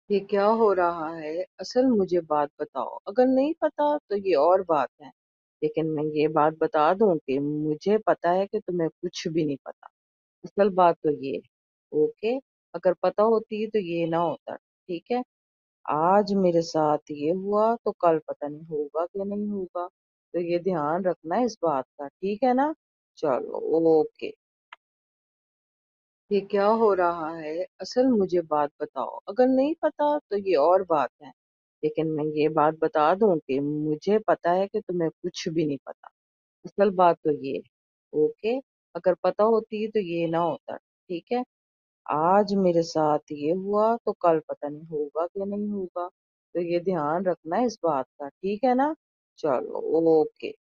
یہ کیا ہو رہا ہے؟ اصل مجھے بات بتاؤ، اگر نہیں پتا تو یہ اور بات ہے، لیکن میں یہ بات بتا دوں کہ مجھے پتا ہے کہ تمہیں کچھ بھی نہیں پتا۔ اصل بات تو یہ ہے، اوکے؟ اگر پتا ہوتی تو یہ نہ ہوتا، ٹھیک ہے؟ آج میرے ساتھ یہ ہوا تو کل پتہ نہیں ہوگا کہ نہیں ہوگا، تو یہ دھیان رکھنا اس بات کا، ٹھیک ہے نا؟ چلو اوکے۔ یہ کیا ہو رہا ہے؟ اصل مجھے بات بتاؤ، اگر نہیں پتا تو یہ اور بات ہے، لیکن میں یہ بات بتا دوں کہ مجھے پتا ہے کہ تمہیں کچھ بھی نہیں پتا۔ اصل بات تو یہ ہے، اوکے؟ اگر پتا ہوتی تو یہ نہ ہوتا، ٹھیک ہے؟ آج میرے ساتھ یہ ہوا تو کل پتہ نہیں ہوگا کہ نہیں ہوگا، تو یہ دھیان رکھنا اس بات کا، ٹھیک ہے نا؟ چلو اوکے۔